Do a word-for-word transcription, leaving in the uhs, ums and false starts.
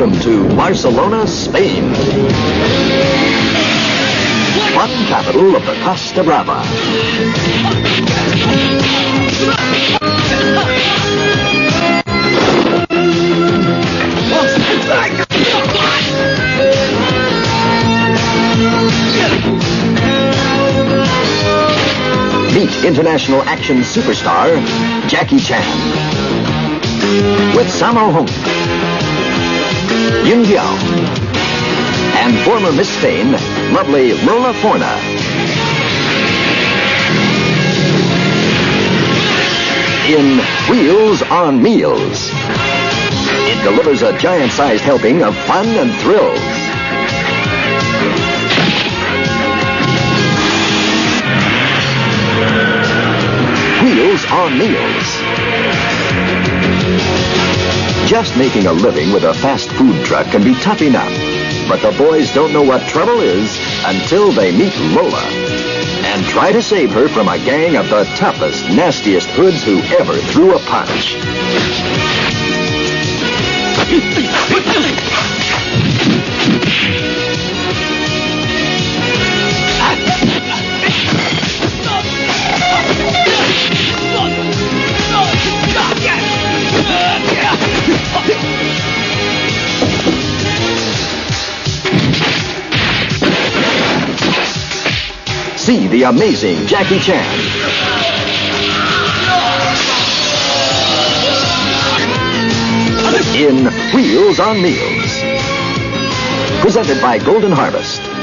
Welcome to Barcelona, Spain. Fun capital of the Costa Brava. Meet international action superstar Jackie Chan with Sammo Hung, Yun Jiao, and former Miss Spain, lovely Lola Forna. In Wheels on Meals, it delivers a giant-sized helping of fun and thrills. Wheels on Meals. Just making a living with a fast food truck can be tough enough, but the boys don't know what trouble is until they meet Lola and try to save her from a gang of the toughest, nastiest hoods who ever threw a punch. See the amazing Jackie Chan in Wheels on Meals. Presented by Golden Harvest.